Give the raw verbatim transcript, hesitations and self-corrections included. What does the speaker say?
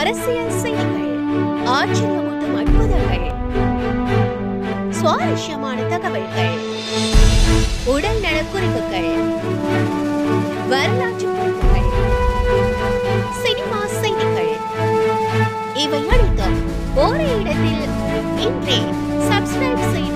அரசியல் செய்திகள், ஆச்சரியமூட்டும் அற்புதங்கள், சுவாரஸ்யமான தகவல்கள், உடல் நலக்குறிப்புகள், வரலாற்று குறிப்புகள், சினிமா செய்திகள், இவை அனைத்தும் ஒரே இடத்தில் இன்றே சப்ஸ்கிரைப் செய்ய